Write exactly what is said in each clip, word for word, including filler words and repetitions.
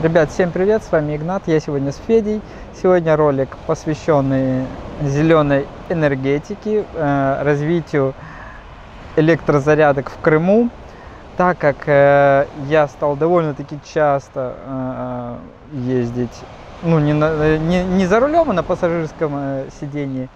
Ребят, всем привет, с вами Игнат, я сегодня с Федей. Сегодня ролик, посвященный зеленой энергетике, э, развитию электрозарядок в Крыму. Так как э, я стал довольно-таки часто э, ездить, ну не, на, не, не за рулем, а на пассажирском э, сидении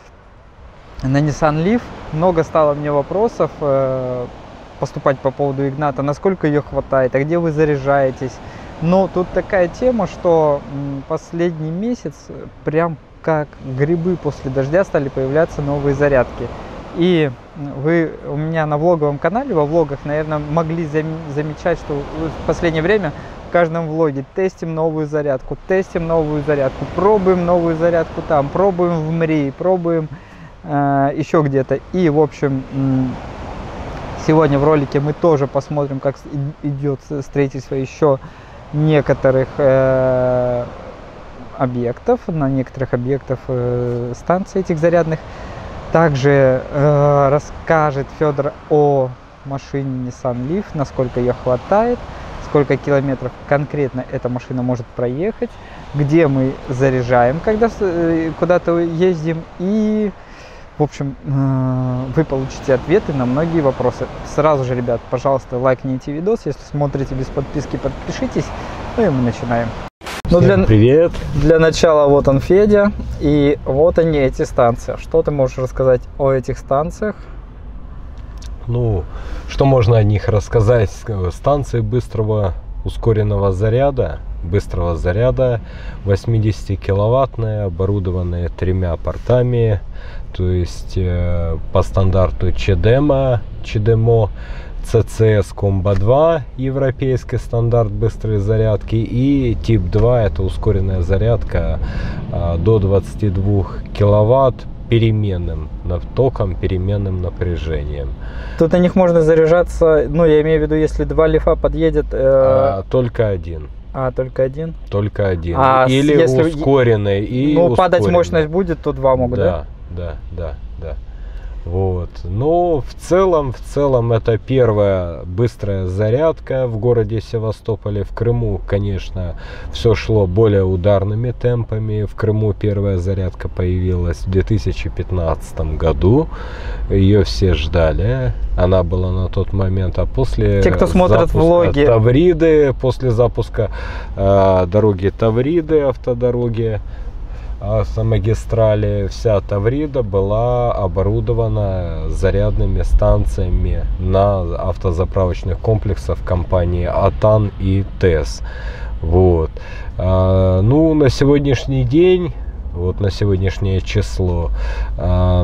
на Nissan Leaf, много стало мне вопросов э, поступать по поводу Игната, насколько ее хватает, а где вы заряжаетесь. Но тут такая тема, что последний месяц прям как грибы после дождя стали появляться новые зарядки. И вы у меня на влоговом канале, во влогах, наверное, могли замечать, что в последнее время в каждом влоге тестим новую зарядку, тестим новую зарядку, пробуем новую зарядку там, пробуем в МРИ, пробуем э, еще где-то. И, в общем, сегодня в ролике мы тоже посмотрим, как идет строительство еще некоторых э, объектов, на некоторых объектах э, станций этих зарядных. Также э, расскажет Федор о машине Nissan Leaf, насколько ее хватает, сколько километров конкретно эта машина может проехать, где мы заряжаем, когда э, куда-то ездим, и в общем, вы получите ответы на многие вопросы. Сразу же, ребят, пожалуйста, лайкните видос. Если смотрите без подписки, подпишитесь. Ну и мы начинаем. Ну, для, привет! Для начала вот он, Федя. И вот они, эти станции. Что ты можешь рассказать о этих станциях? Ну, что можно о них рассказать? Станции быстрого ускоренного заряда. Быстрого заряда, восьмидесятикиловаттные, оборудованные тремя портами, то есть э, по стандарту ЧДМО, ЧДМО, ЦЦС Комбо два, европейский стандарт быстрой зарядки, и тип два, это ускоренная зарядка э, до двадцати двух киловатт переменным током, переменным напряжением. Тут на них можно заряжаться, ну я имею в виду, если два лифа подъедет... Э... А, только один. А, только один? Только один. А Или если... ускоренный, и Ну, ускоренный. Падать мощность будет, то два могут, да? Да, да, да, да. Вот. Но в целом, в целом это первая быстрая зарядка в городе Севастополе. В Крыму, конечно, все шло более ударными темпами. В Крыму первая зарядка появилась в две тысячи пятнадцатом году. Ее все ждали. Она была на тот момент, а после те, кто смотрит влоги Тавриды, после запуска э, дороги Тавриды, автодороги, с магистрали, вся Таврида была оборудована зарядными станциями на автозаправочных комплексах компании АТАН и ТЭС. Вот. А, ну, на сегодняшний день, вот на сегодняшнее число, а,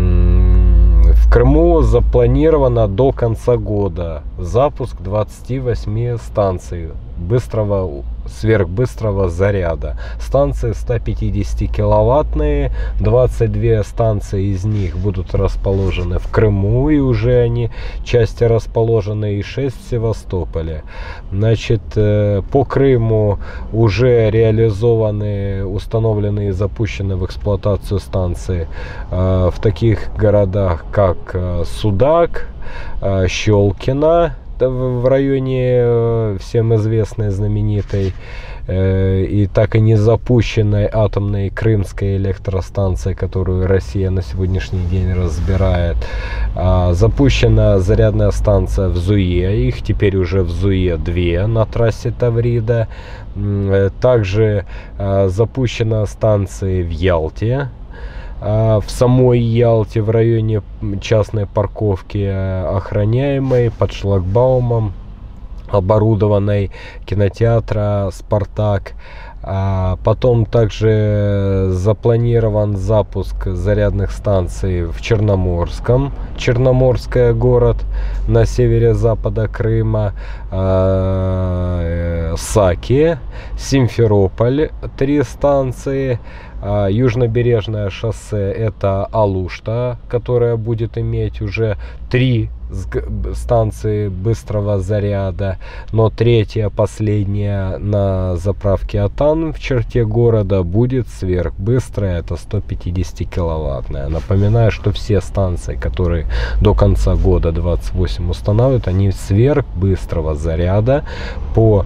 в Крыму запланировано до конца года запуск двадцати восьми станций быстрого, сверхбыстрого заряда. Станции сто пятидесятикиловаттные, двадцать две станции из них будут расположены в Крыму, и уже они части расположены, и шесть в Севастополе. Значит, по Крыму уже реализованы, установлены и запущены в эксплуатацию станции в таких городах, как Судак, Щелкино, в районе всем известной, знаменитой э, и так и не запущенной атомной крымской электростанции, которую Россия на сегодняшний день разбирает. А, запущена зарядная станция в Зуе, их теперь уже в Зуе две на трассе Таврида. Также а, запущена станция в Ялте. В самой Ялте, в районе частной парковки, охраняемой под шлагбаумом, оборудованной, кинотеатра «Спартак». Потом также запланирован запуск зарядных станций в Черноморском, Черноморское город на севере-запада Крыма, Саки, Симферополь, три станции. Южнобережное шоссе — это Алушта, которая будет иметь уже три станции быстрого заряда, но третья, последняя на заправке Атан в черте города будет сверхбыстрая, это сто пятьдесят киловаттная. Напоминаю, что все станции, которые до конца года двадцать восемь устанавливают, они сверхбыстрого заряда по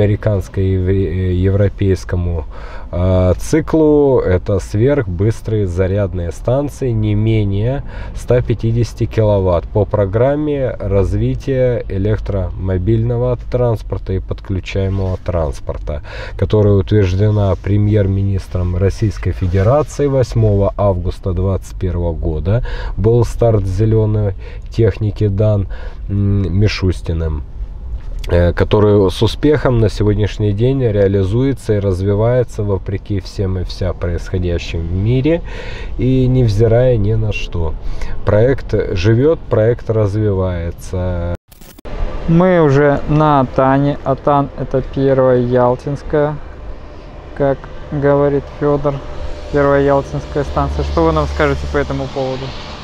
американско-европейскому э, циклу. Это сверхбыстрые зарядные станции не менее ста пятидесяти киловатт по программе развития электромобильного транспорта и подключаемого транспорта, которая утверждена премьер-министром Российской Федерации восьмого августа две тысячи двадцать первого года. Был старт зеленой техники дан Мишустиным, который с успехом на сегодняшний день реализуется и развивается вопреки всем и вся происходящим в мире и невзирая ни на что. Проект живет, проект развивается. Мы уже на Атане. Атан — это первая ялтинская, как говорит Федор, первая ялтинская станция. Что вы нам скажете по этому поводу?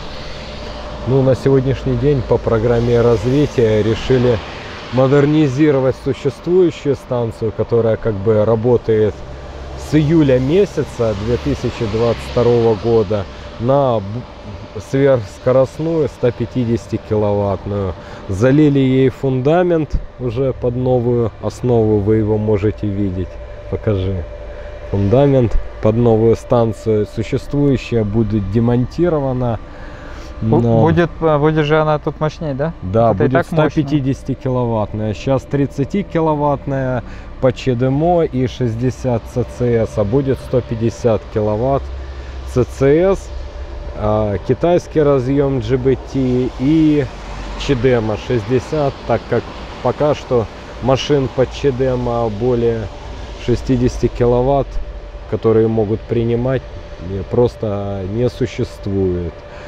Ну, на сегодняшний день по программе развития решили модернизировать существующую станцию, которая как бы работает с июля месяца две тысячи двадцать второго года, на сверхскоростную сто пятидесятикиловаттную. Залили ей фундамент уже под новую основу, вы его можете видеть. Покажи. Фундамент под новую станцию. Существующая будет демонтирована. Но... Будет, будет же она тут мощнее, да? Да, это будет сто пятидесятикиловаттная. Сейчас тридцатикиловаттная по ЧДМО и шестьдесят ЦЦС, а будет сто пятьдесят киловатт ЦЦС, а, китайский разъем джи би ти и ЧДМО шестьдесят, так как пока что машин под ЧДМО более шестидесяти киловатт, которые могут принимать, просто не существует.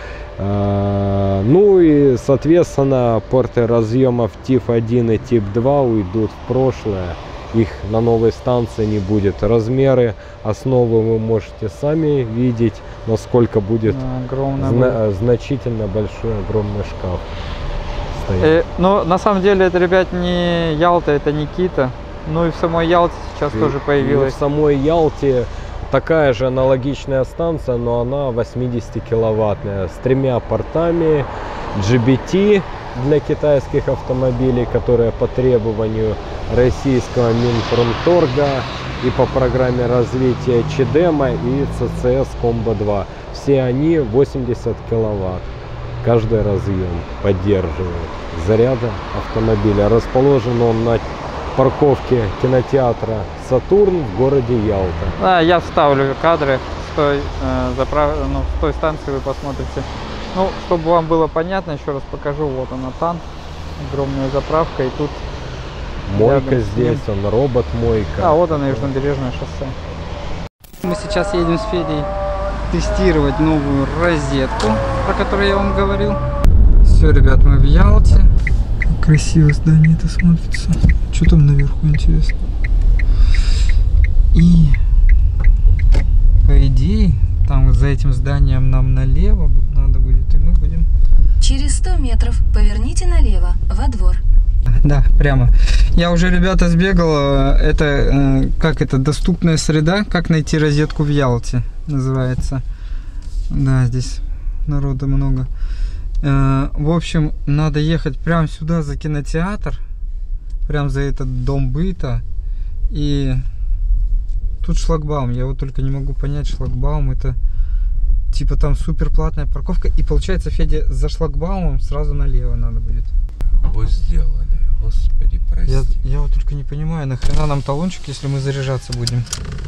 Ну и соответственно порты разъемов тип один и тип два уйдут в прошлое, их на новой станции не будет. Размеры основы вы можете сами видеть, насколько будет зна значительно большой огромный шкаф стоит. Э, но на самом деле это, ребят, не Ялта, это Никита. Ну и в самой Ялте сейчас и, тоже появилась. И в самой Ялте такая же аналогичная станция, но она восьмидесятикиловаттная, с тремя портами джи би ти для китайских автомобилей, которые по требованию российского Минпромторга и по программе развития ЧДМО и ЦЦС Комбо два. Все они восемьдесят киловатт. Каждый разъем поддерживает заряда автомобиля. Расположен он на парковке кинотеатра «Сатурн» в городе Ялта. Да, я вставлю кадры с той, э, заправ... ну, с той станции, вы посмотрите. Ну, чтобы вам было понятно, еще раз покажу. Вот он, Атан, огромная заправка, и тут мойка здесь, он робот-мойка. А вот она, Южнобережное шоссе. Мы сейчас едем с Федей тестировать новую розетку, про которую я вам говорил. Все, ребят, мы в Ялте. Красиво здание это смотрится. Что там наверху, интересно? И по идее, там вот за этим зданием нам налево надо будет, и мы будем... Через сто метров поверните налево, во двор. Да, прямо. Я уже, ребята, сбегал. Это, как это, доступная среда, как найти розетку в Ялте, называется. Да, здесь народа много. В общем, надо ехать прямо сюда за кинотеатр, прям за этот дом быта, и тут шлагбаум. Я вот только не могу понять, шлагбаум это типа там супер платная парковка, и получается, Федя, за шлагбаумом сразу налево надо будет. Вот сделали, господи, прости. Я, я вот только не понимаю, нахрена нам талончик, если мы заряжаться будем.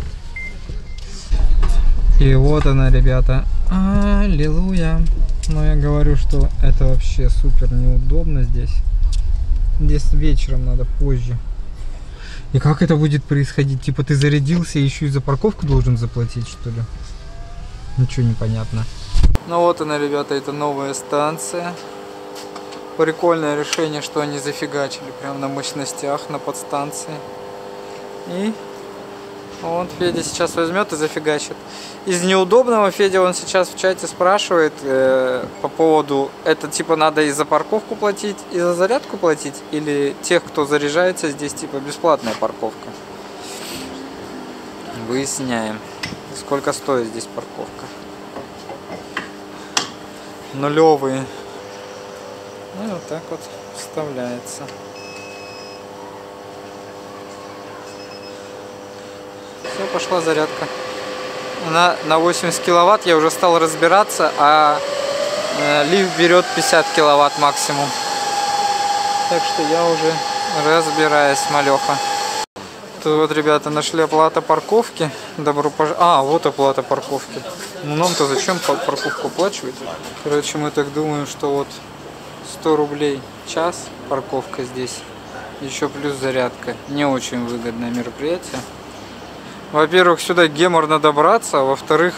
И вот она, ребята, аллилуйя. Но я говорю, что это вообще супер неудобно здесь. Здесь вечером надо, позже. И как это будет происходить? Типа ты зарядился и еще и за парковку должен заплатить, что ли? Ничего не понятно. Ну вот она, ребята, это новая станция. Прикольное решение, что они зафигачили прям на мощностях, на подстанции. И Вот Федя сейчас возьмет и зафигачит. Из неудобного Федя он сейчас в чате спрашивает э, по поводу, это типа надо и за парковку платить, и за зарядку платить, или тех, кто заряжается здесь, типа бесплатная парковка. Выясняем, сколько стоит здесь парковка. Нулевые. Ну, вот так вот вставляется. Все, пошла зарядка. Она на восемьдесят киловатт, я уже стал разбираться, а э, лифт берет пятьдесят киловатт максимум. Так что я уже разбираюсь, малеха. Тут вот, ребята, нашли оплата парковки. Добро пожаловать. А, вот оплата парковки. Ну нам-то зачем парковку оплачивать? Короче, мы так думаем, что вот сто рублей час парковка здесь. Еще плюс зарядка. Не очень выгодное мероприятие. Во-первых, сюда геморно добраться, а во-вторых,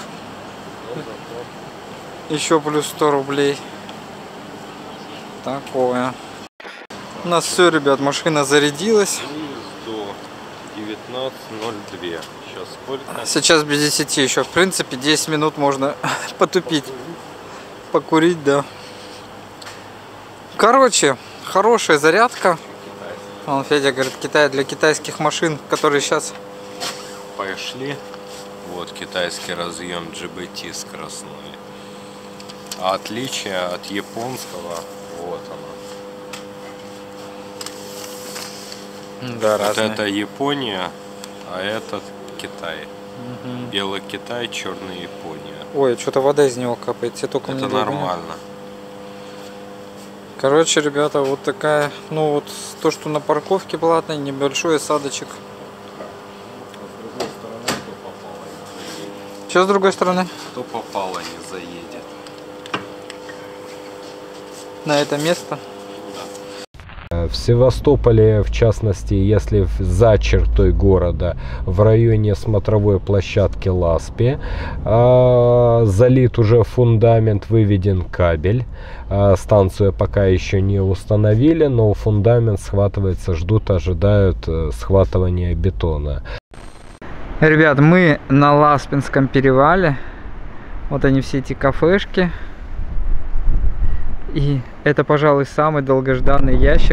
еще плюс сто рублей. Такое. У нас все, ребят, машина зарядилась. До девятнадцать ноль два. Сейчас сколько? Сейчас без десяти еще. В принципе, десять минут можно потупить. Покурить, да. Короче, хорошая зарядка. Вон Федя говорит, Китай для китайских машин, которые сейчас... Пошли. Вот китайский разъем джи би ти скоростной. А отличие от японского, вот оно. Да, вот разные. это Япония, а этот Китай. Угу. Белый Китай, черный Япония. Ой, что-то вода из него капает. Тебе только Это не нормально. Короче, ребята, вот такая, ну вот то, что на парковке платной, небольшой осадочек. Что с другой стороны? Кто попало, не заедет. На это место. В Севастополе, в частности, если за чертой города, в районе смотровой площадки Ласпи, э, залит уже фундамент, выведен кабель. Э, станцию пока еще не установили, но фундамент схватывается, ждут, ожидают э, схватывания бетона. Ребят, мы на Ласпинском перевале. Вот они, все эти кафешки. И это, пожалуй, самый долгожданный ящик,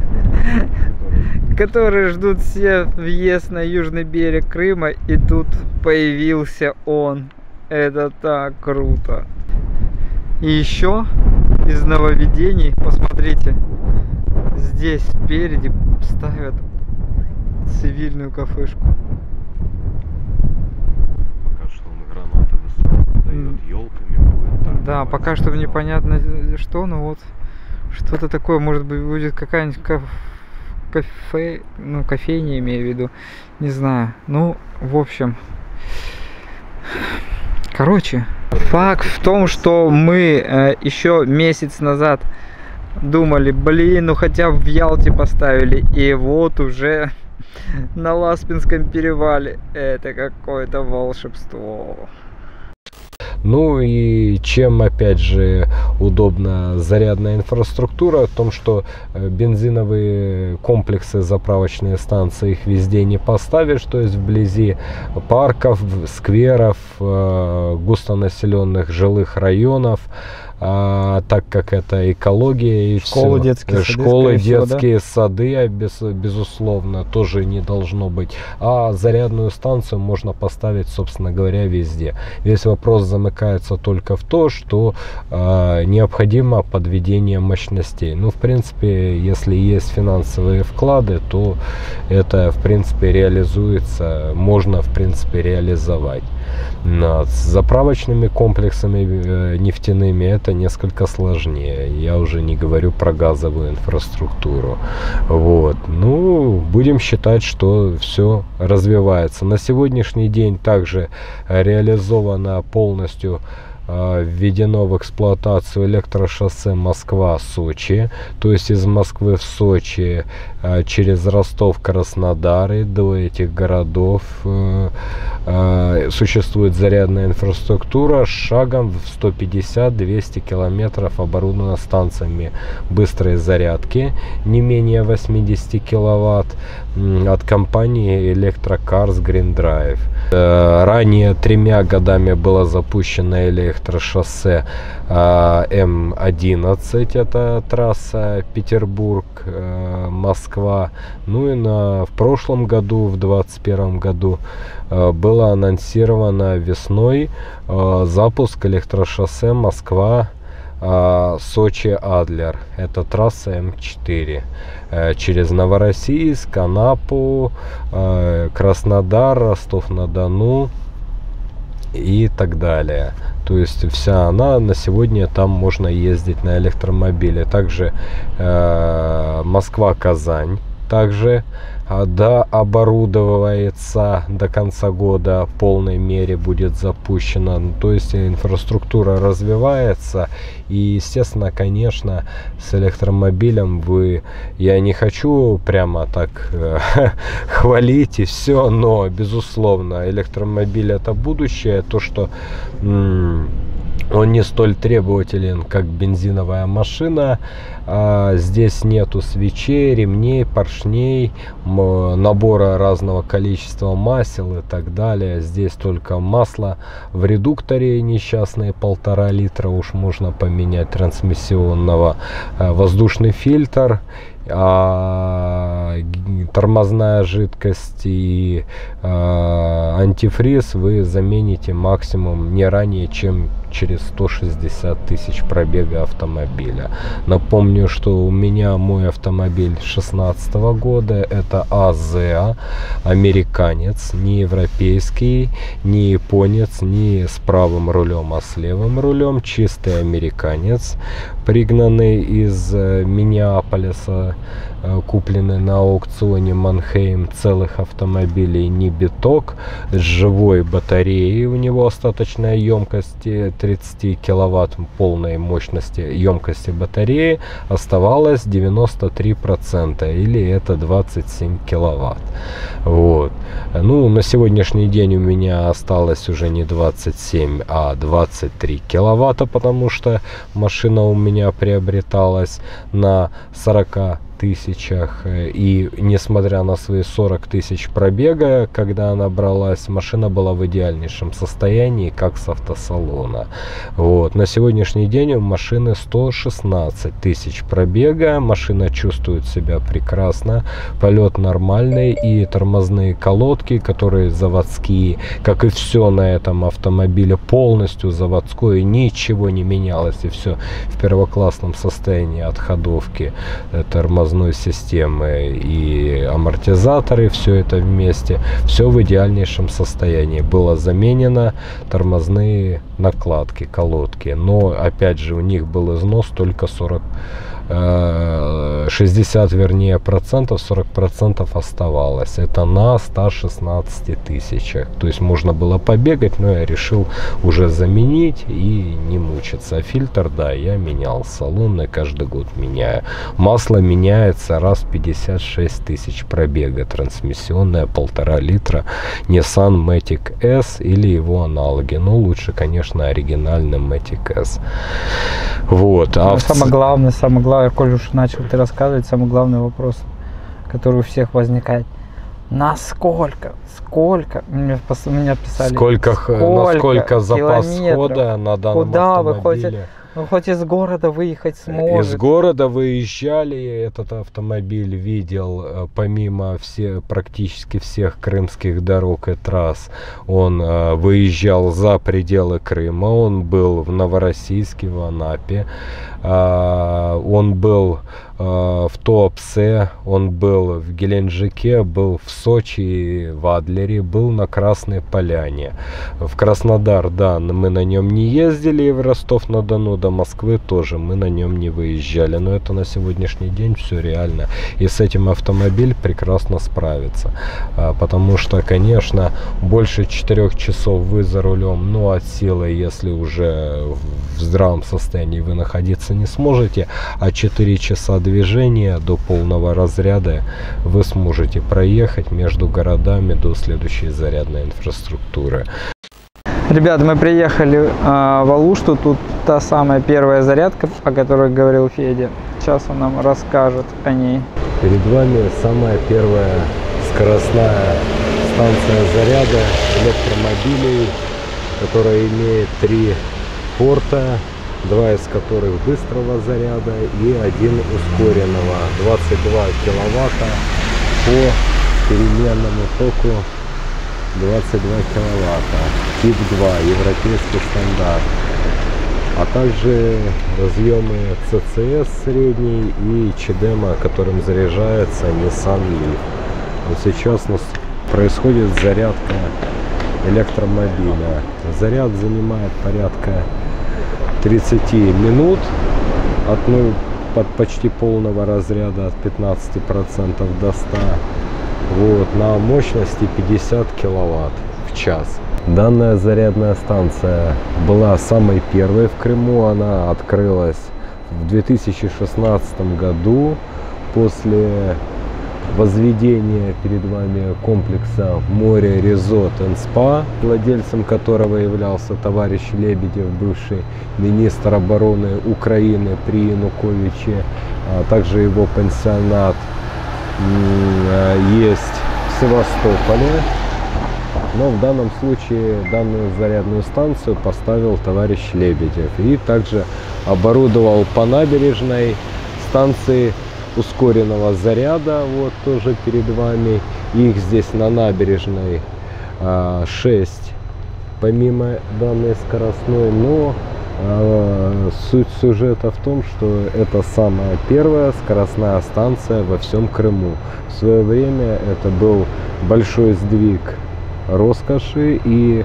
которые ждут все въезд на южный берег Крыма. И тут появился он. Это так круто. И еще из нововведений, посмотрите, здесь спереди ставят цивильную кафешку. Елками будет. Да, пока что непонятно что, но вот что-то такое, может быть, будет какая-нибудь каф... кафе, ну, кофейня, имею в виду, не знаю. Ну, в общем, короче, факт в том, что мы э, еще месяц назад думали, блин, ну хотя бы в Ялте поставили, и вот уже на Ласпинском перевале. Это какое-то волшебство. Ну и чем, опять же, удобна зарядная инфраструктура, в том, что бензиновые комплексы, заправочные станции, их везде не поставишь, то есть вблизи парков, скверов, густонаселенных жилых районов. А, так как это экология и школы, все. детские школы, сады, всего, детские да? сады, без, безусловно, тоже не должно быть. А зарядную станцию можно поставить, собственно говоря, везде. Весь вопрос замыкается только в то, что э, необходимо подведение мощностей. Ну, в принципе, если есть финансовые вклады, то это, в принципе, реализуется, можно, в принципе, реализовать. Но с заправочными комплексами э, нефтяными это несколько сложнее. Я уже не говорю про газовую инфраструктуру. Вот. Ну, будем считать, что все развивается. На сегодняшний день также реализовано полностью, введено в эксплуатацию электрошоссе Москва-Сочи, то есть из Москвы в Сочи через Ростов, Краснодар и до этих городов э, существует зарядная инфраструктура с шагом в сто пятьдесят — двести километров, оборудована станциями быстрой зарядки не менее восьмидесяти киловатт от компании Electrocars Green Drive. Э, ранее тремя годами было запущено электрошоссе э, эм одиннадцать, это трасса Петербург-Москва. Ну и на, в прошлом году, в двадцать первом году, э, было анонсировано весной э, запуск электрошоссе Москва Сочи-Адлер. Это трасса эм четыре. Э, через Новороссийск, Анапу, э, Краснодар, Ростов-на-Дону и так далее. То есть вся она на сегодня, там можно ездить на электромобиле. Также э, Москва-Казань также да, оборудовывается до конца года, в полной мере будет запущена. То есть инфраструктура развивается. И, естественно, конечно, с электромобилем вы, я не хочу прямо так э, хвалить и все, но, безусловно, электромобиль — это будущее. То, что м- он не столь требователен, как бензиновая машина. А здесь нету свечей, ремней, поршней, набора разного количества масел и так далее. Здесь только масло в редукторе несчастные полтора литра уж можно поменять трансмиссионного, воздушный фильтр, а тормозная жидкость и а, антифриз вы замените максимум не ранее, чем через сто шестьдесят тысяч пробега автомобиля. Напомню, что у меня мой автомобиль шестнадцатого года, это АЗ, американец, не европейский, не японец, не с правым рулем, а с левым рулем, чистый американец, пригнанный из Миннеаполиса, купленный на аукционе Манхейм, целых автомобилей, не биток, с живой батареей. У него остаточная емкость тридцать киловатт полной мощности емкости батареи оставалось девяносто три процента, или это двадцать семь киловатт. Вот. Ну, на сегодняшний день у меня осталось уже не двадцать семь, а двадцать три киловатта, потому что машина у меня приобреталась на сорока тысячах, и несмотря на свои сорок тысяч пробега, когда она бралась, машина была в идеальнейшем состоянии, как с автосалона. Вот. На сегодняшний день у машины сто шестнадцать тысяч пробега, машина чувствует себя прекрасно, полет нормальный, и тормозные колодки, которые заводские, как и все на этом автомобиле, полностью заводское, ничего не менялось, и все в первоклассном состоянии от ходовки тормозной системы и амортизаторы, все это вместе, все в идеальнейшем состоянии. Было заменено тормозные накладки, колодки, но опять же у них был износ только сорок, шестьдесят вернее процентов, сорок процентов оставалось. Это на ста шестнадцати тысячах. То есть можно было побегать, но я решил уже заменить и не мучиться. Фильтр, да, я менял салонный, каждый год меняю. Масло меняется раз в пятьдесят шесть тысяч пробега. Трансмиссионная полтора литра Nissan Matic S или его аналоги. Но лучше, конечно, оригинальный Matic S. Вот. А ну, в... самое главное, самое главное, коль уж начал ты рассказывать, самый главный вопрос, который у всех возникает: насколько, сколько, меня, меня писали, сколько, сколько насколько запас хода на данном куда автомобиле. Вы хотите, ну, хоть из города выехать сможет. Из города выезжали, этот автомобиль видел, помимо все, практически всех крымских дорог и трасс, он э, выезжал за пределы Крыма, он был в Новороссийске, в Анапе, э, он был э, в Туапсе, он был в Геленджике, был в Сочи, в Адлере, был на Красной Поляне. В Краснодар, да, мы на нем не ездили, в Ростов-на-Дону, до Москвы тоже мы на нем не выезжали, но это на сегодняшний день все реально, и с этим автомобиль прекрасно справится, потому что, конечно, больше четырёх часов вы за рулем, ну, от силы, если уже в здравом состоянии вы находиться зарядиться не сможете, а четыре часа движения до полного разряда вы сможете проехать между городами до следующей зарядной инфраструктуры. Ребята, мы приехали э, в Алушту, тут та самая первая зарядка, о которой говорил Федя. Сейчас он нам расскажет о ней. Перед вами самая первая скоростная станция заряда электромобилей, которая имеет три порта, два из которых быстрого заряда и один ускоренного, двадцать два киловатта по переменному току, двадцать два киловатта, тип два, европейский стандарт, а также разъемы си си эс средний и ЧДЭМа, которым заряжается Nissan Leaf. Вот сейчас у нас происходит зарядка электромобиля. Заряд занимает порядка тридцати минут от, ну, от почти полного разряда, от пятнадцати процентов до ста, вот, на мощности пятьдесят киловатт в час. Данная зарядная станция была самой первой в Крыму. Она открылась в две тысячи шестнадцатом году после возведения перед вами комплекса море Resort энд спа, владельцем которого являлся товарищ Лебедев, бывший министр обороны Украины при Януковиче, а также его пансионат есть в Севастополе. Но в данном случае данную зарядную станцию поставил товарищ Лебедев и также оборудовал по набережной станции ускоренного заряда. Вот тоже перед вами их здесь на набережной а, шесть помимо данной скоростной, но а, суть сюжета в том, что это самая первая скоростная станция во всем Крыму. В свое время это был большой сдвиг роскоши, и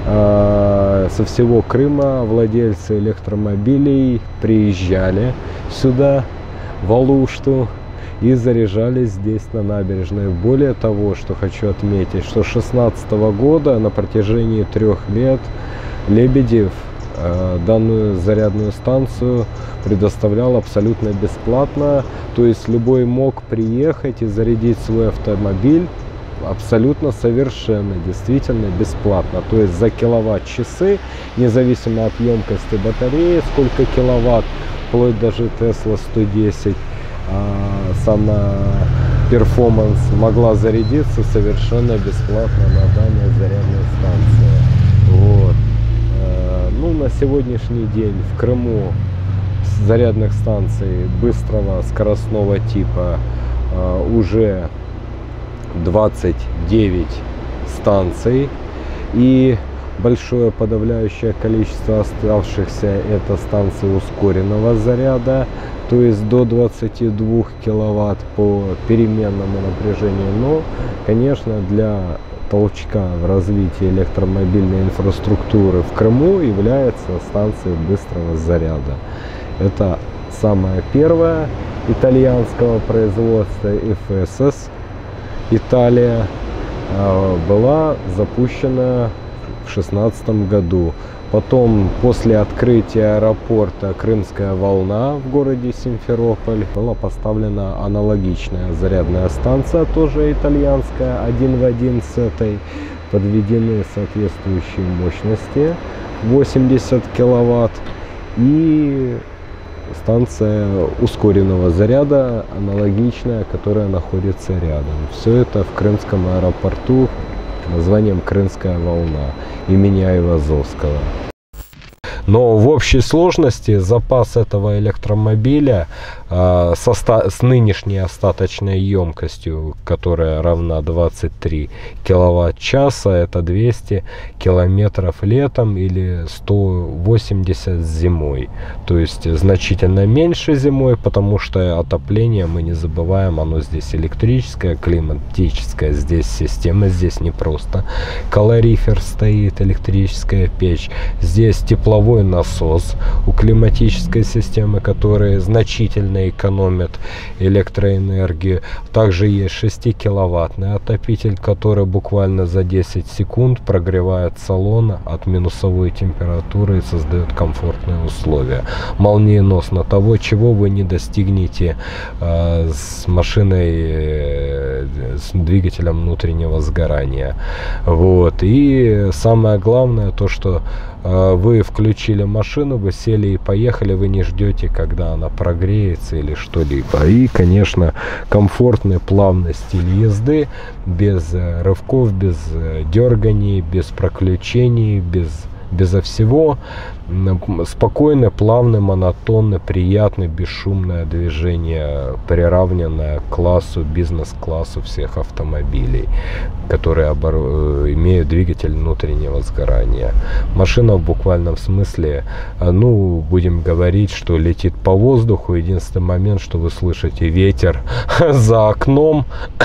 э, со всего Крыма владельцы электромобилей приезжали сюда, в Алушту, и заряжались здесь на набережной. Более того, что хочу отметить, что с две тысячи шестнадцатого года на протяжении трех лет Лебедев э, данную зарядную станцию предоставлял абсолютно бесплатно, то есть любой мог приехать и зарядить свой автомобиль абсолютно совершенно, действительно бесплатно. То есть за киловатт-часы, независимо от емкости батареи, сколько киловатт, вплоть даже Tesla сто десять, а, сама перформанс могла зарядиться совершенно бесплатно на данной зарядной станции. Вот. А, ну, на сегодняшний день в Крыму зарядных станций быстрого скоростного типа а, уже двадцать девять станций, и большое подавляющее количество оставшихся это станции ускоренного заряда, то есть до двадцати двух киловатт по переменному напряжению. Но, конечно, для толчка в развитии электромобильной инфраструктуры в Крыму является станция быстрого заряда. Это самая первая итальянского производства, эф эс эс Италия, была запущена в шестнадцатом году. Потом, после открытия аэропорта «Крымская волна» в городе Симферополь, была поставлена аналогичная зарядная станция, тоже итальянская, один в один с этой. Подведены соответствующие мощности восемьдесят киловатт и станция ускоренного заряда аналогичная, которая находится рядом. Все это в Крымском аэропорту названием «Крымская волна» имени Айвазовского. Но в общей сложности запас этого электромобиля э, со с нынешней остаточной емкостью, которая равна двадцати трём киловатт-часа, это двести километров летом или сто восемьдесят зимой. То есть значительно меньше зимой, потому что отопление, мы не забываем, оно здесь электрическое, климатическое. Здесь система, здесь не просто калорифер стоит, электрическая печь. Здесь тепловой ручной насос у климатической системы, который значительно экономит электроэнергию. Также есть шестикиловаттный отопитель, который буквально за десять секунд прогревает салон от минусовой температуры и создает комфортные условия. Молниеносно, того, чего вы не достигнете э, с машиной, э, с двигателем внутреннего сгорания. Вот. И самое главное, то, что э, вы включили машину, вы сели и поехали, вы не ждете, когда она прогреется или что-либо. И, конечно, комфортный, плавный стиль езды, без э, рывков, без э, дерганий, без проключений, без безо всего. Спокойное, плавное, монотонное, приятное, бесшумное движение, приравненное к классу, бизнес-классу всех автомобилей, которые обор... имеют двигатель внутреннего сгорания. Машина в буквальном смысле, ну, будем говорить, что летит по воздуху. Единственный момент, что вы слышите ветер за окном,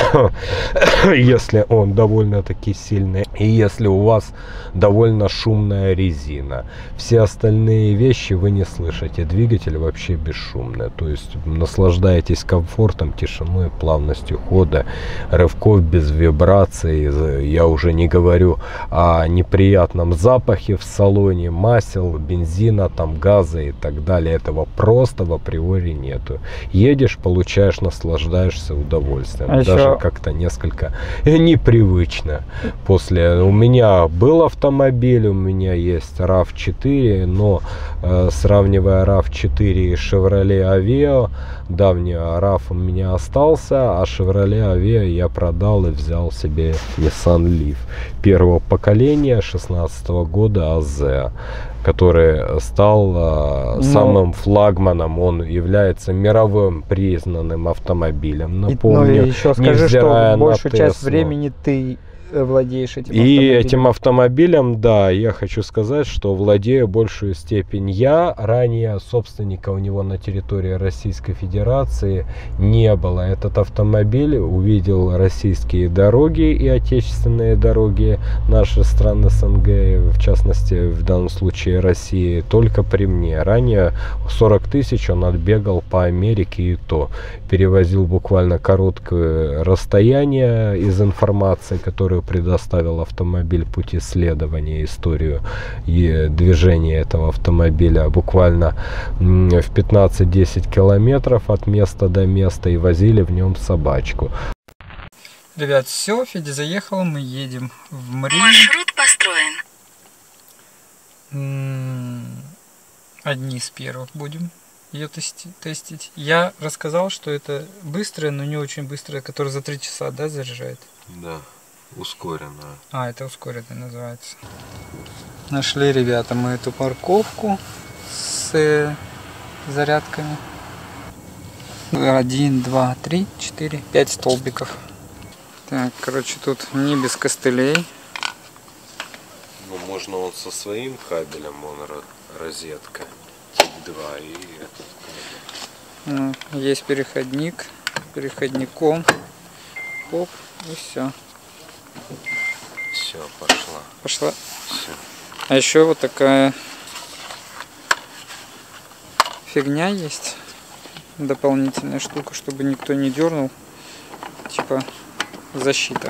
если он довольно-таки сильный, и если у вас довольно шумная резина. Все остальные вещи вы не слышите. Двигатель вообще бесшумный. То есть наслаждаетесь комфортом, тишиной, плавностью хода, рывков без вибраций. Я уже не говорю о неприятном запахе в салоне, масел, бензина, там, газа и так далее. Этого просто в априори нету. Едешь, получаешь, наслаждаешься удовольствием. А Даже еще... как-то несколько непривычно. После у меня был автомобиль, у меня есть рав четыре, но э, сравнивая рав четыре и Chevrolet Aveo, давний рав у меня остался, а Chevrolet Aveo я продал и взял себе Nissan Leaf первого поколения шестнадцатого года АЗ, который стал э, самым флагманом. Он является мировым признанным автомобилем. Напомню, и, ну, и еще скажи, что большую часть времени ты владеешь этим автомобилем. И этим автомобилем, да, я хочу сказать, что владею большую степень я. Ранее собственника у него на территории Российской Федерации не было. Этот автомобиль увидел российские дороги и отечественные дороги нашей страны СНГ, в частности, в данном случае России, только при мне. Ранее сорок тысяч он отбегал по Америке, и то перевозил буквально короткое расстояние из информации, которую предоставил автомобиль, путь исследования, историю и движения этого автомобиля буквально в пятнадцать-десять километров от места до места, и возили в нем собачку. Ребят, все, Федя заехал, мы едем в МРИ. Маршрут построен. Одни из первых будем ее тести тестить. Я рассказал, что это быстрая, но не очень быстрая, которая за три часа, да, заряжает? Да. Ускоренная. А, это ускоренная называется. Нашли, ребята, мы эту парковку с э, зарядками. Один, два, три, четыре, пять столбиков. Так, короче, тут не без костылей. Ну, можно он со своим кабелем, он розетка тип два и этот. Ну, есть переходник, переходником. Оп, и все. Все, пошла. Пошла. Все. А еще вот такая фигня есть. Дополнительная штука, чтобы никто не дернул. Типа защита.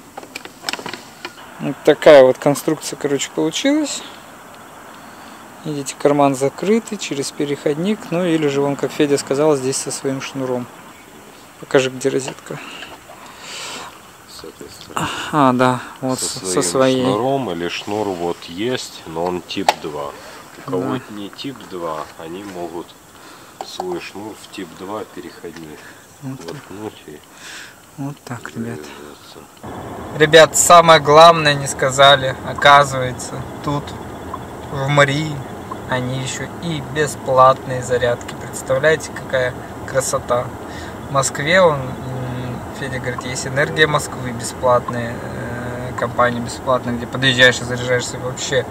Вот такая вот конструкция, короче, получилась. Видите, карман закрытый через переходник. Ну или же он, как Федя сказал, здесь со своим шнуром. Покажи, где розетка. А, да, вот со, со своей. Шнуром, или шнур вот есть, но он тип два. У кого Да. не тип два, они могут свой шнур в тип два переходник Вот, воткнуть и вот так, ребят. двигаться. Ребят, самое главное не сказали. Оказывается, тут в МРИ они еще и бесплатные зарядки. Представляете, какая красота. В Москве он, Федя говорит, есть Энергия Москвы бесплатные, компания бесплатная, где подъезжаешь и заряжаешься, вообще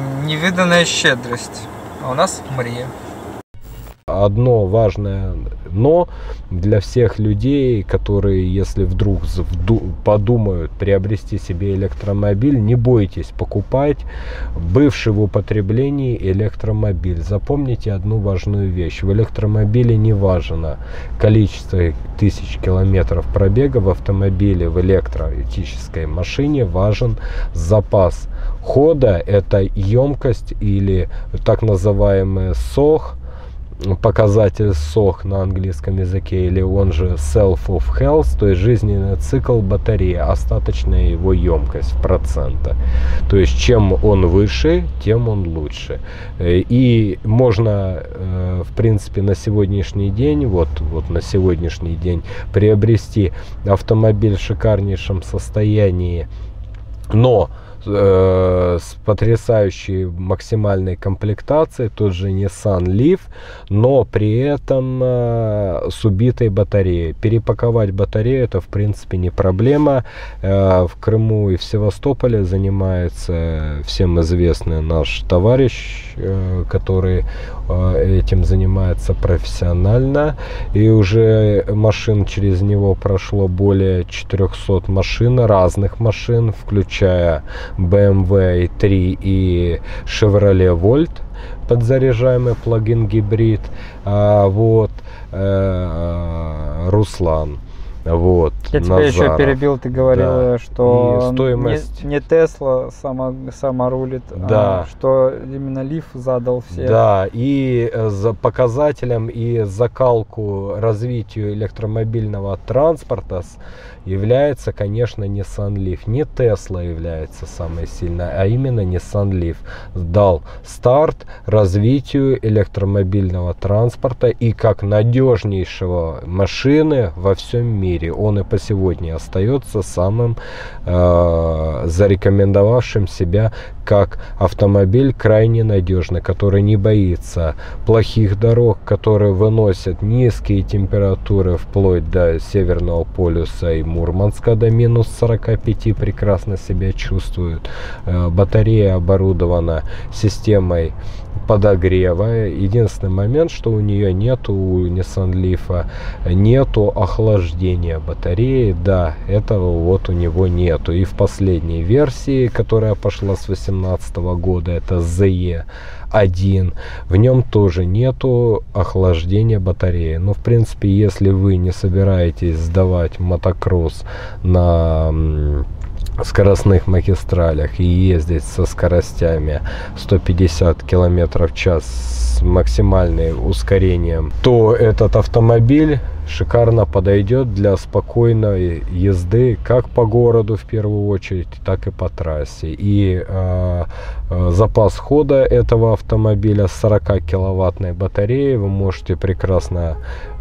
невиданная щедрость. А у нас МРИ. Одно важное Но для всех людей, которые, если вдруг подумают приобрести себе электромобиль, не бойтесь покупать бывший в употреблении электромобиль. Запомните одну важную вещь. В электромобиле не важно количество тысяч километров пробега. В автомобиле, в электрической машине важен запас хода. Это емкость или так называемый сох, показатель сох на английском языке, или он же self of health, то есть жизненный цикл батареи, остаточная его емкость в процентах. То есть чем он выше, тем он лучше. И можно, в принципе, на сегодняшний день, вот, вот на сегодняшний день приобрести автомобиль в шикарнейшем состоянии, но с потрясающей максимальной комплектацией, тот же Nissan Leaf, но при этом э, с убитой батареей. Перепаковать батарею — это в принципе не проблема. Э, в Крыму и в Севастополе занимается всем известный наш товарищ, э, который э, этим занимается профессионально, и уже машин через него прошло более четырехсот машин, разных машин, включая бэ эм вэ ай три и Chevrolet Volt, подзаряжаемый плагин гибрид, а, вот, э, Руслан. Вот, я тебя Назаров. Еще перебил, ты говорил, да. Что стоимость... не Тесла сама, сама рулит, да. а что именно Leaf задал все. Да, и за показателем и закалку развитию электромобильного транспорта является, конечно, Nissan Leaf. Не Tesla является самой сильной, а именно Nissan Leaf дал старт развитию электромобильного транспорта и как надежнейшего машины во всем мире. Он и по сегодня остается самым э, зарекомендовавшим себя как автомобиль крайне надежный, который не боится плохих дорог, который выносит низкие температуры вплоть до Северного полюса и Мурманска до минус сорока пяти, прекрасно себя чувствует. Э, батарея оборудована системой подогрева. Единственный момент, что у нее нету, у Nissan Leaf нету охлаждения батареи. Да, этого вот у него нету. И в последней версии, которая пошла с две тысячи восемнадцатого года, это зэ и один, в нем тоже нету охлаждения батареи. Но в принципе, если вы не собираетесь сдавать мотокросс на скоростных магистралях и ездить со скоростями сто пятьдесят километров в час с максимальным ускорением, то этот автомобиль шикарно подойдет для спокойной езды как по городу в первую очередь, так и по трассе. И э, э, запас хода этого автомобиля с сорокакиловаттной батареей вы можете прекрасно,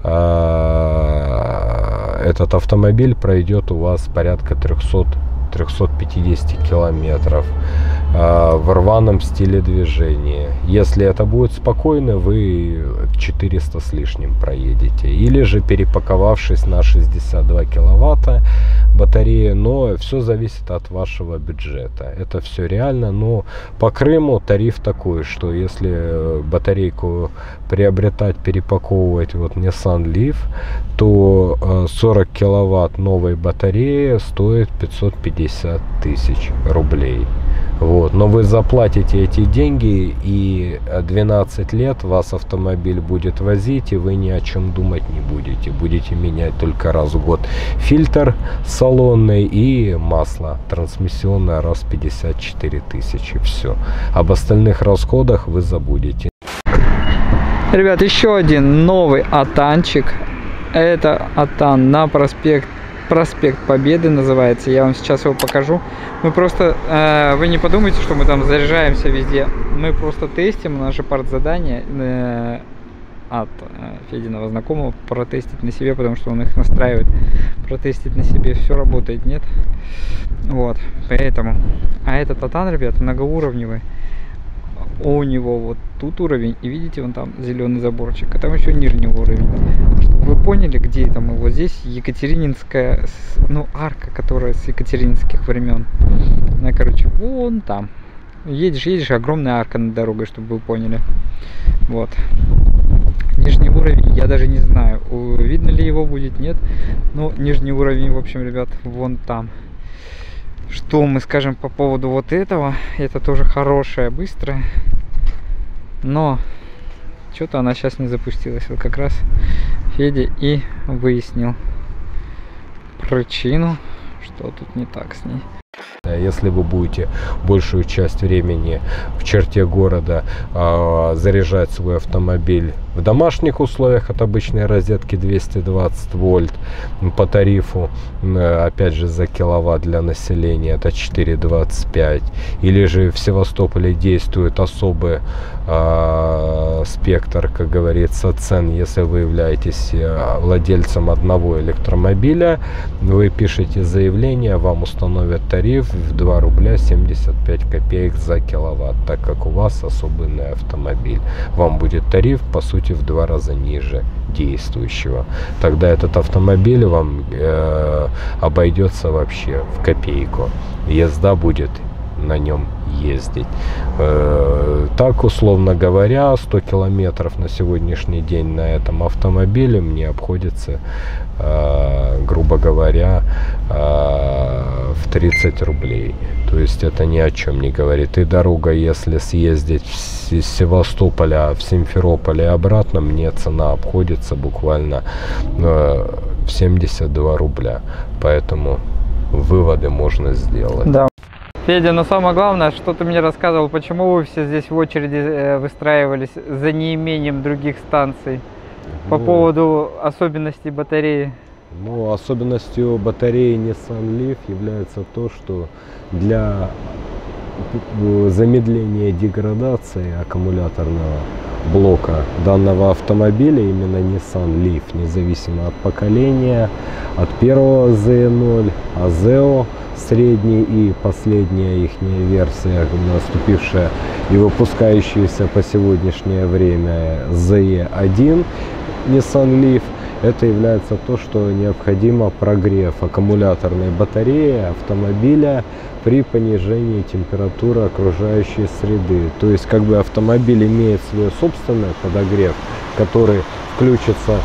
э, этот автомобиль пройдет у вас порядка трёхсот трёхсот пятидесяти километров э, в рваном стиле движения. Если это будет спокойно, вы четыреста с лишним проедете. Или же перепаковавшись на шестьдесят два киловатта батареи, но все зависит от вашего бюджета. Это все реально, но по Крыму тариф такой, что если батарейку приобретать, перепаковывать вот Nissan Leaf, то э, сорок киловатт новой батареи стоит пятьсот пятьдесят тысяч рублей. Вот. Но вы заплатите эти деньги, и двенадцать лет вас автомобиль будет возить, и вы ни о чем думать не будете. Будете менять только раз в год фильтр салонный и масло трансмиссионное раз в пятьдесят четыре тысячи. Все. Об остальных расходах вы забудете. Ребят, еще один новый атанчик. Это атан на проспект Проспект Победы называется. Я вам сейчас его покажу. Мы просто, э, вы не подумайте, что мы там заряжаемся везде. Мы просто тестим наше партзадание э, от э, Фединого знакомого протестить на себе, потому что он их настраивает. Протестить на себе, все работает, нет? Вот, поэтому. А этот атан, ребят, многоуровневый. У него вот тут уровень, и видите, вон там зеленый заборчик, а там еще нижний уровень. Чтобы вы поняли, где там его. Здесь Екатерининская, ну, арка, которая с екатерининских времен. Она, короче, вон там. Едешь, едешь, огромная арка над дорогой, чтобы вы поняли. Вот. Нижний уровень, я даже не знаю, видно ли его будет, нет. Но нижний уровень, в общем, ребят, вон там. Что мы скажем по поводу вот этого? Это тоже хорошая, быстрая. Но что-то она сейчас не запустилась. Вот как раз Федя и выяснил причину, что тут не так с ней. Если вы будете большую часть времени в черте города э, заряжать свой автомобиль в домашних условиях от обычной розетки двести двадцать вольт по тарифу, э, опять же за киловатт для населения это четыре двадцать пять, или же в Севастополе действует особый э, спектр, как говорится, цен. Если вы являетесь владельцем одного электромобиля, вы пишете заявление, вам установят тариф в два рубля семьдесят пять копеек за киловатт, так как у вас особенный автомобиль. Вам будет тариф по сути в два раза ниже действующего. Тогда этот автомобиль вам э, обойдется вообще в копейку. Езда будет на нем ездить. Э, так, условно говоря, сто километров на сегодняшний день на этом автомобиле мне обходится, э, грубо говоря, э, в тридцать рублей. То есть это ни о чем не говорит. И дорога, если съездить из Севастополя в Симферополь и обратно, мне цена обходится буквально э, в семьдесят два рубля. Поэтому выводы можно сделать. Да. Федя, но самое главное, что ты мне рассказывал, почему вы все здесь в очереди выстраивались за неимением других станций, по ну, поводу особенностей батареи? Ну, особенностью батареи Nissan Leaf является то, что для замедления деградации аккумуляторного блока данного автомобиля, именно Nissan Leaf, независимо от поколения, от первого зэ ноль, Azeo, средний и последняя их версия, наступившая и выпускающаяся по сегодняшнее время зэ и один Nissan Leaf, это является то, что необходимо прогрев аккумуляторной батареи автомобиля при понижении температуры окружающей среды. То есть как бы автомобиль имеет свой собственный подогрев, который включится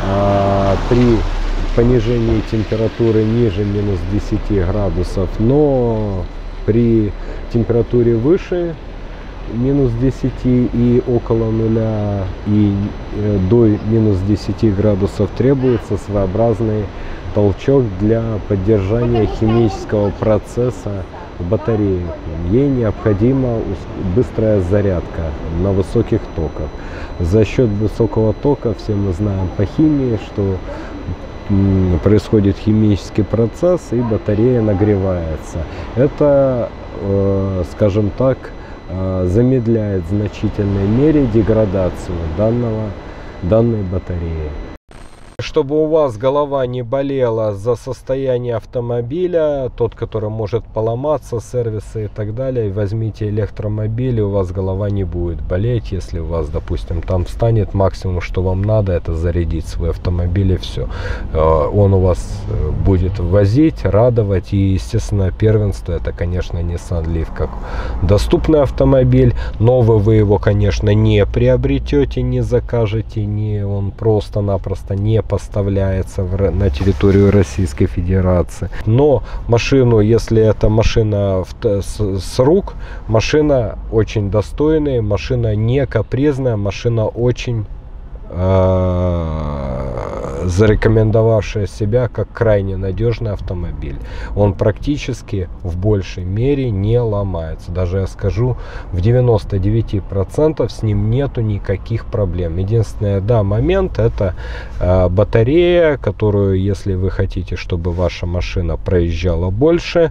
а, при понижении температуры ниже минус десяти градусов, но при температуре выше минус десяти и около нуля и э, до минус десяти градусов требуется своеобразный толчок для поддержания химического процесса в батарее. Ей необходима быстрая зарядка на высоких токах. За счет высокого тока, все мы знаем по химии, что происходит химический процесс и батарея нагревается. Это, э, скажем так, э, замедляет в значительной мере деградацию данного, данной батареи. Чтобы у вас голова не болела за состояние автомобиля, тот, который может поломаться, сервисы и так далее, возьмите электромобиль, и у вас голова не будет болеть. Если у вас, допустим, там встанет, максимум, что вам надо, это зарядить свой автомобиль, и все. Он у вас будет возить, радовать, и, естественно, первенство, это, конечно, Nissan Leaf как доступный автомобиль. Новый вы его, конечно, не приобретете, не закажете, не, он просто-напросто не поставляется в, на территорию Российской Федерации. Но машину, если это машина в, с, с рук, машина очень достойная, машина не капризная, машина очень э, зарекомендовавшая себя как крайне надежный автомобиль. Он практически в большей мере не ломается. Даже я скажу, в девяноста девяти процентах с ним нету никаких проблем. Единственный, да, момент, это э, батарея, которую, если вы хотите, чтобы ваша машина проезжала больше,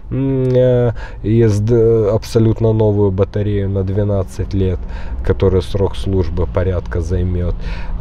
есть абсолютно новую батарею на двенадцать лет, которая срок службы порядка займет,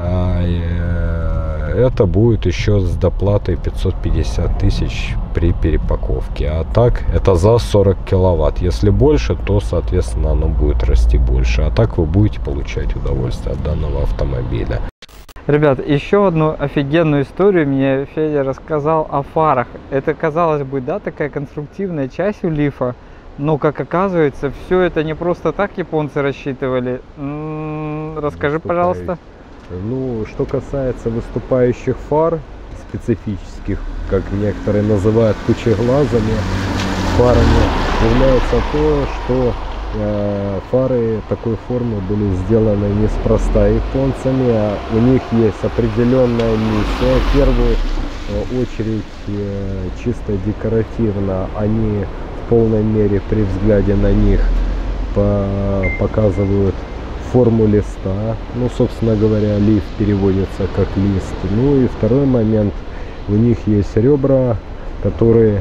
это будет еще с доплатой пятьсот пятьдесят тысяч при перепаковке. А так это за сорок киловатт. Если больше, то соответственно оно будет расти больше. А так вы будете получать удовольствие от данного автомобиля. Ребят, еще одну офигенную историю мне Федя рассказал о фарах. Это, казалось бы, да, такая конструктивная часть у Лифа, но, как оказывается, все это не просто так японцы рассчитывали. М-м, расскажи, Наступает. пожалуйста. Ну, что касается выступающих фар, специфических, как некоторые называют пучеглазыми фарами, является то, что э, фары такой формы были сделаны неспроста японцами, а у них есть определенная миссия. В первую очередь э, чисто декоративно они в полной мере при взгляде на них по показывают форму листа. Ну, собственно говоря, лиф переводится как лист. Ну и второй момент, у них есть ребра, которые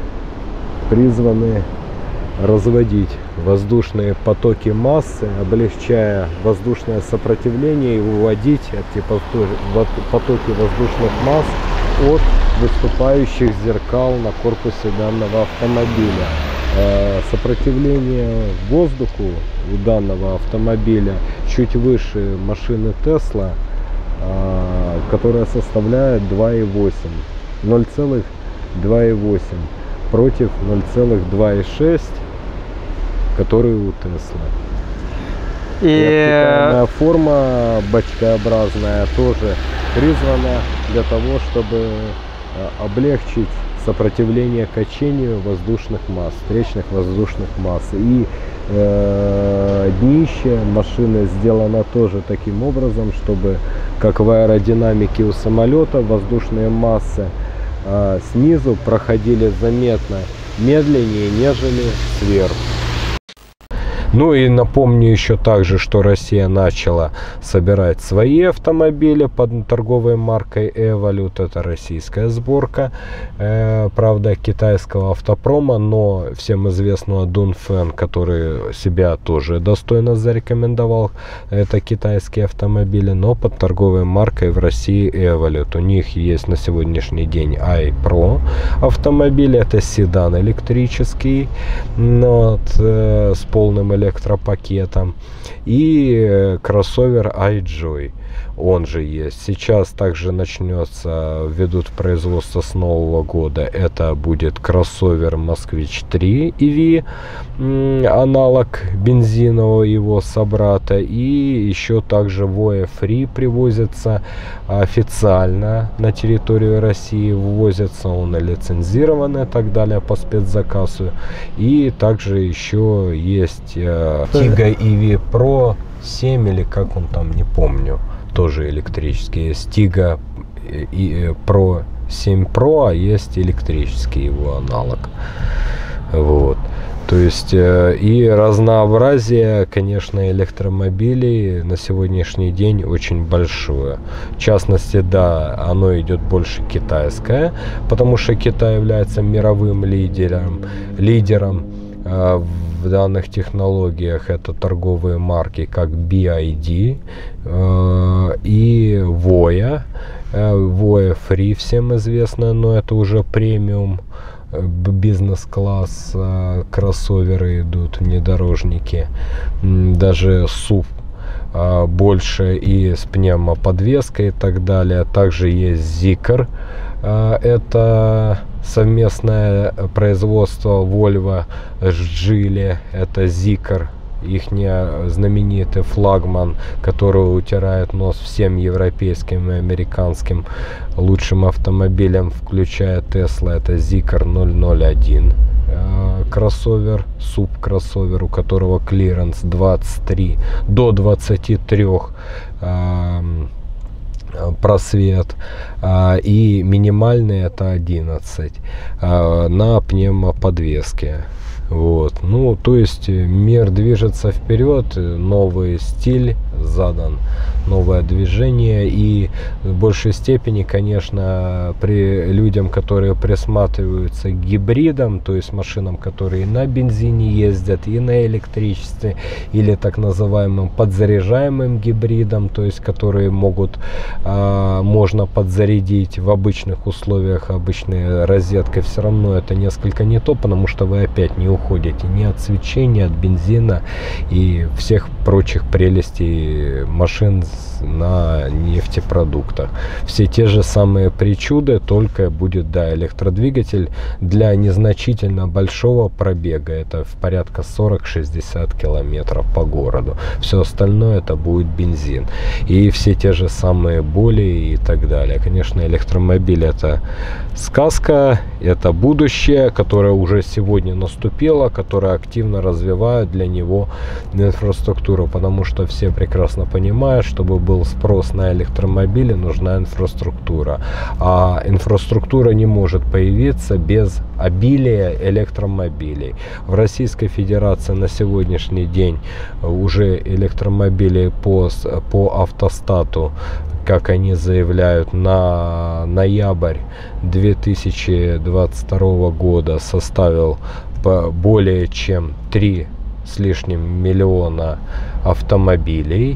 призваны разводить воздушные потоки массы, облегчая воздушное сопротивление и выводить эти потоки воздушных масс от выступающих зеркал на корпусе данного автомобиля. Сопротивление воздуху у данного автомобиля чуть выше машины Tesla, которая составляет два и восемь, ноль целых два и восемь против ноль целых два и шесть, которые у Tesla. И, и обтекаемая форма бочкообразная тоже призвана для того, чтобы облегчить сопротивление качению воздушных масс, встречных воздушных масс. И э, днище машины сделано тоже таким образом, чтобы, как в аэродинамике у самолета, воздушные массы э, снизу проходили заметно медленнее, нежели сверху. Ну и напомню еще также, что Россия начала собирать свои автомобили под торговой маркой Evolute. Это российская сборка, э, правда, китайского автопрома, но всем известного Dongfeng, который себя тоже достойно зарекомендовал. Это китайские автомобили, но под торговой маркой в России Evolute. У них есть на сегодняшний день i-Pro автомобиль, это седан электрический, вот, э, с полным электропакетом. электропакетом, и кроссовер iJoy, он же есть. Сейчас также начнется, введут в производство с нового года, это будет кроссовер Москвич три и ви, аналог бензинового его собрата, и еще также Voya Free привозится официально на территорию России, ввозится он лицензирован и так далее по спецзаказу. И также еще есть Tiga и ви Pro семь, или как он там, не помню, тоже электрический. Есть Tiga и Pro семь Pro, а есть электрический его аналог. Вот. То есть э, и разнообразие, конечно, электромобилей на сегодняшний день очень большое. В частности, да, оно идет больше китайское, потому что Китай является мировым лидером, лидером э, в данных технологиях. Это торговые марки как би ай ди э, и Voya. Э, Voya Free всем известно, но это уже премиум. Бизнес-класс, кроссоверы идут, внедорожники, даже сув больше и с пневмоподвеской и так далее. Также есть Zeekr, это совместное производство Volvo с Geely, это Zeekr, их знаменитый флагман, который утирает нос всем европейским и американским лучшим автомобилям, включая Tesla. Это Zeekr ноль ноль один кроссовер, суб-кроссовер, у которого клиренс двадцать три до двадцати трёх просвет, и минимальный это одиннадцать на пневмоподвеске. Вот. Ну, то есть мир движется вперед, новый стиль задан, новое движение, и в большей степени, конечно, при людям, которые присматриваются к гибридам, то есть машинам, которые на бензине ездят и на электричестве, или так называемым подзаряжаемым гибридам, то есть которые могут, а, можно подзарядить в обычных условиях, обычной розеткой, все равно это несколько не то, потому что вы опять не уходите ни от свечения, от бензина и всех прочих прелестей машин на нефтепродуктах. Все те же самые причуды, только будет, да, электродвигатель для незначительно большого пробега. Это в порядка сорок-шестьдесят километров по городу. Все остальное это будет бензин. И все те же самые боли и так далее. Конечно, электромобиль это сказка, это будущее, которое уже сегодня наступило, которое активно развивают для него инфраструктуру, потому что все прекрасно понимают, чтобы был спрос на электромобили, нужна инфраструктура. А инфраструктура не может появиться без обилия электромобилей. В Российской Федерации на сегодняшний день уже электромобили по, по автостату, как они заявляют, на ноябрь две тысячи двадцать второго года составил более чем три с лишним миллиона автомобилей.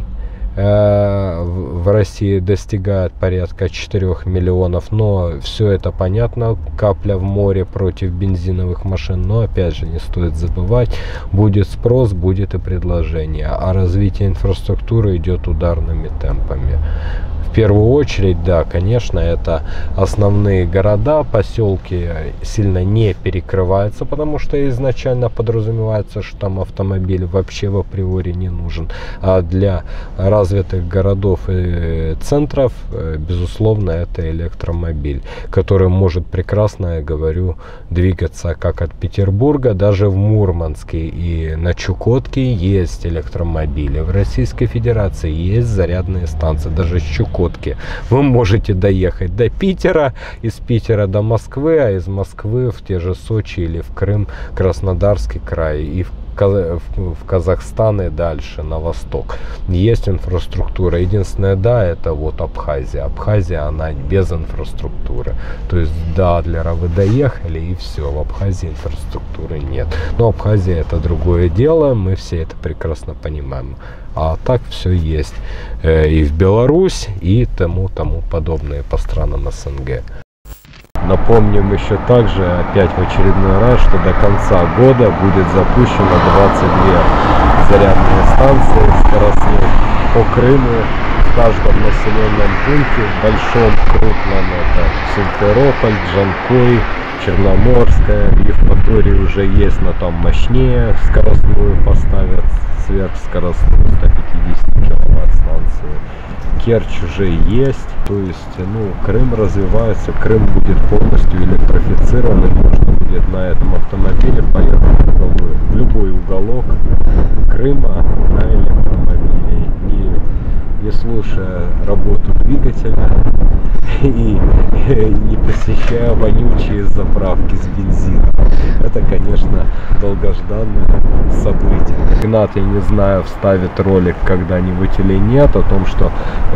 В России достигает порядка четырёх миллионов, но все это понятно, капля в море против бензиновых машин. Но опять же, не стоит забывать, будет спрос, будет и предложение, а развитие инфраструктуры идет ударными темпами. В первую очередь, да, конечно, это основные города, поселки сильно не перекрываются, потому что изначально подразумевается, что там автомобиль вообще в априори не нужен. А для развитых городов и центров, безусловно, это электромобиль, который может прекрасно, я говорю, двигаться как от Петербурга, даже в Мурманске и на Чукотке есть электромобили. В Российской Федерации есть зарядные станции, даже с Чукотки вы можете доехать до Питера, из Питера до Москвы, а из Москвы в те же Сочи или в Крым, Краснодарский край и в в Казахстан и дальше на восток. Есть инфраструктура. Единственное, да, это вот Абхазия. Абхазия, она без инфраструктуры. То есть до Адлера вы доехали и все, в Абхазии инфраструктуры нет. Но Абхазия это другое дело, мы все это прекрасно понимаем. А так все есть и в Беларусь, и тому тому подобное по странам СНГ. Напомним еще также, опять в очередной раз, что до конца года будет запущено двадцать две зарядные станции скоростных по Крыму, в каждом населенном пункте, большом, крупном, это Симферополь, Джанкой, Черноморская, в Евпатории уже есть, но там мощнее скоростную поставят, сверхскоростную сто пятьдесят киловатт станцию. Керчь уже есть, то есть, ну, Крым развивается, Крым будет полностью электрифицирован, и можно будет на этом автомобиле поехать в, уголок, в любой уголок Крыма на электромобиле, не, не слушая работу двигателя и, и не посещая вонючие заправки с бензином. Это, конечно, долгожданное событие. Игнат, я не знаю, вставит ролик когда-нибудь или нет, о том, что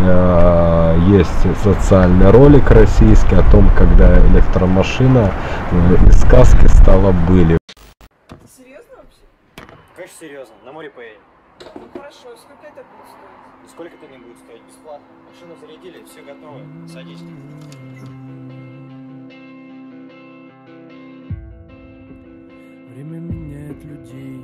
э, есть социальный ролик российский о том, когда электромашина э, из сказки стала былью. Серьезно вообще? Конечно, серьезно. На море поедем. Ну хорошо, сколько это будет стоить? Сколько это не будет стоить? Бесплатно. Машину зарядили, все готово. Садись. Время меняет людей.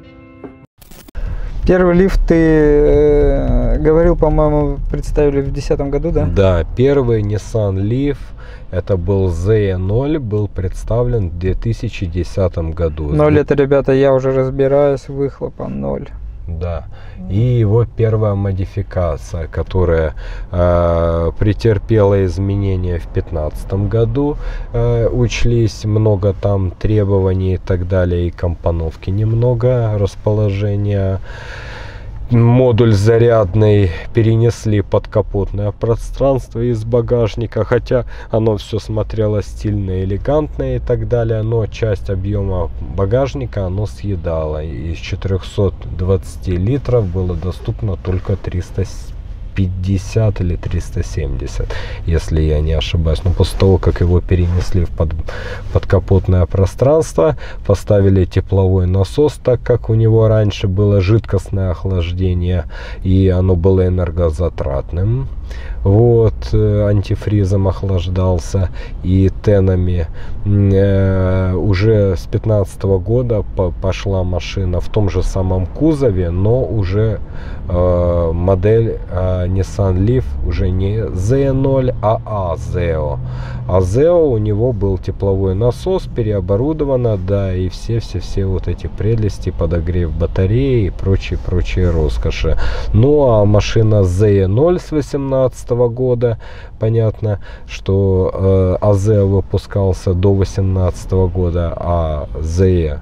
Первый лифт ты э, говорил, по-моему, представили в две тысячи десятом году, да? Да, первый Nissan Leaf, это был зет и ноль, был представлен в две тысячи десятом году. Ноль это, ребята, я уже разбираюсь, выхлопа ноль. Да, и его первая модификация, которая э, претерпела изменения в две тысячи пятнадцатом году, э, учлись много там требований и так далее, и компоновки немного, расположения. Модуль зарядный перенесли под капотное пространство из багажника, хотя оно все смотрело стильно, элегантно и так далее, но часть объема багажника оно съедало. Из четырёхсот двадцати литров было доступно только триста пятьдесят или триста семьдесят, если я не ошибаюсь. Но после того, как его перенесли в под, подкапотное пространство, поставили тепловой насос, так как у него раньше было жидкостное охлаждение и оно было энергозатратным. Вот, антифризом охлаждался и тенами. Уже с пятнадцатого года пошла машина в том же самом кузове, но уже модель Nissan Leaf уже не зет ноль, а Azeo. Azeo, у него был тепловой насос, переоборудовано, да, и все-все-все вот эти прелести, подогрев батареи и прочие-прочие роскоши. Ну, а машина зет ноль с восемнадцатого года, понятно, что э, Azeo выпускался до восемнадцатого года, а зет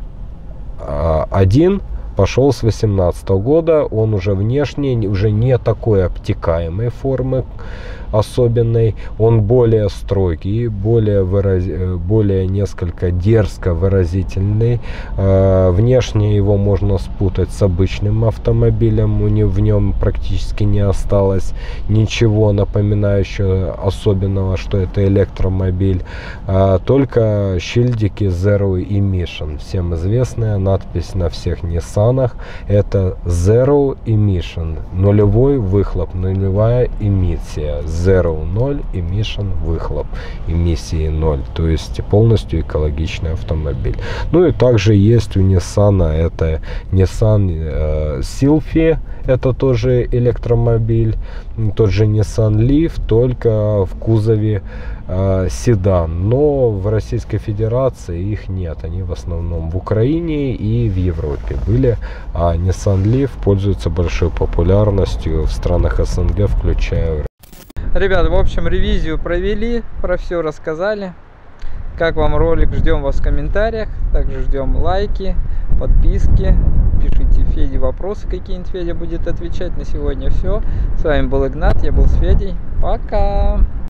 один пошел с восемнадцатого года. Он уже внешне уже не такой обтекаемой формы особенной, он более строгий, более, выраз... более несколько дерзко выразительный. Э, внешне его можно спутать с обычным автомобилем, у него, в нем практически не осталось ничего напоминающего особенного, что это электромобиль, э, только шильдики Zero Emission, всем известная надпись на всех Ниссанах, это Zero Emission, нулевой выхлоп, нулевая эмиссия. Zero ноль Emission выхлоп, эмиссии ноль, то есть полностью экологичный автомобиль. Ну и также есть у Nissan, это Nissan э, Sylphy, это тоже электромобиль, тот же Nissan Leaf, только в кузове э, седан, но в Российской Федерации их нет, они в основном в Украине и в Европе были, а Nissan Leaf пользуется большой популярностью в странах СНГ, включая. Ребят, в общем, ревизию провели, про все рассказали. Как вам ролик, ждем вас в комментариях. Также ждем лайки, подписки. Пишите Феде вопросы какие-нибудь, Федя будет отвечать. На сегодня все. С вами был Игнат, я был с Федей. Пока!